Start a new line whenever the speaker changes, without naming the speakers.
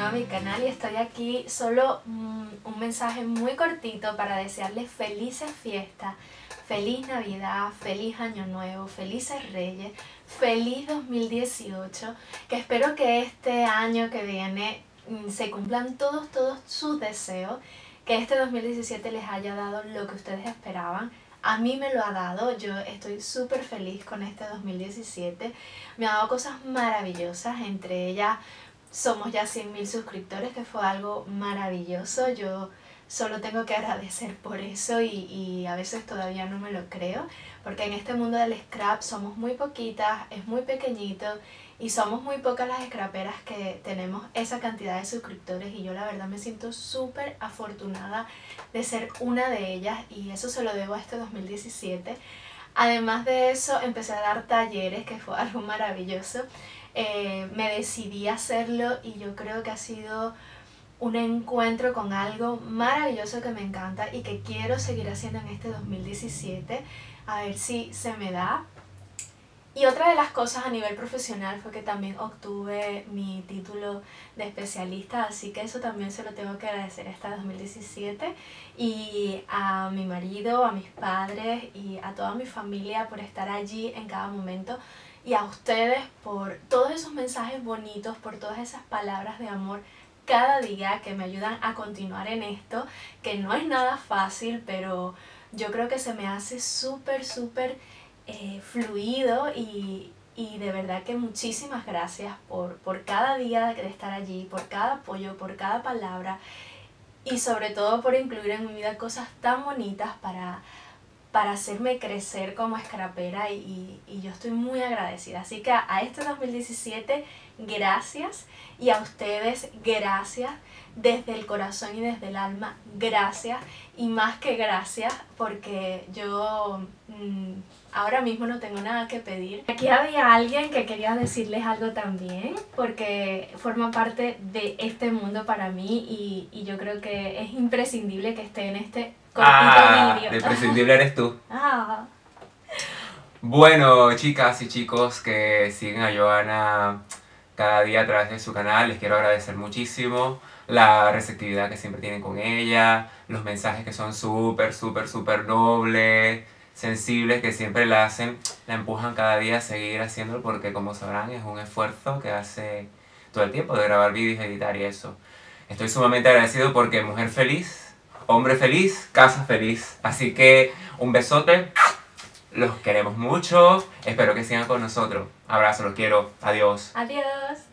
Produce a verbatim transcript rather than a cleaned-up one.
a mi canal y estoy aquí solo mm, un mensaje muy cortito para desearles felices fiestas, feliz Navidad, feliz Año Nuevo, felices Reyes, feliz dos mil dieciocho, que espero que este año que viene mm, se cumplan todos, todos sus deseos, que este dos mil diecisiete les haya dado lo que ustedes esperaban. A mí me lo ha dado, yo estoy súper feliz con este dos mil diecisiete, me ha dado cosas maravillosas, entre ellas somos ya cien mil suscriptores, que fue algo maravilloso. Yo solo tengo que agradecer por eso y, y a veces todavía no me lo creo, porque en este mundo del scrap somos muy poquitas, es muy pequeñito y somos muy pocas las scraperas que tenemos esa cantidad de suscriptores, y yo la verdad me siento súper afortunada de ser una de ellas y eso se lo debo a este dos mil diecisiete. Además de eso, empecé a dar talleres, que fue algo maravilloso. Eh, me decidí a hacerlo y yo creo que ha sido un encuentro con algo maravilloso que me encanta y que quiero seguir haciendo en este dos mil diecisiete, a ver si se me da. Y otra de las cosas a nivel profesional fue que también obtuve mi título de especialista, así que eso también se lo tengo que agradecer a este dos mil diecisiete, y a mi marido, a mis padres y a toda mi familia por estar allí en cada momento, y a ustedes por todos esos mensajes bonitos, por todas esas palabras de amor cada día que me ayudan a continuar en esto, que no es nada fácil, pero yo creo que se me hace súper, súper eh, fluido y, y de verdad que muchísimas gracias por, por cada día de estar allí, por cada apoyo, por cada palabra y sobre todo por incluir en mi vida cosas tan bonitas para, para hacerme crecer como scrapera, y, y yo estoy muy agradecida. Así que a, a este dos mil diecisiete, gracias, y a ustedes gracias, desde el corazón y desde el alma, gracias, y más que gracias, porque yo mmm, ahora mismo no tengo nada que pedir. Aquí había alguien que quería decirles algo también, porque forma parte de este mundo para mí y, y yo creo que es imprescindible que esté en este cortito
ah,
vídeo.
De imprescindible eres tú.
Ah.
Bueno, chicas y chicos que siguen a Joana cada día a través de su canal, les quiero agradecer muchísimo la receptividad que siempre tienen con ella, los mensajes que son súper, súper, súper nobles, sensibles, que siempre la hacen, la empujan cada día a seguir haciéndolo, porque como sabrán es un esfuerzo que hace todo el tiempo de grabar vídeos, editar y eso. Estoy sumamente agradecido porque mujer feliz, hombre feliz, casa feliz. Así que un besote, los queremos mucho, espero que sigan con nosotros. Abrazo, los quiero, adiós.
Adiós.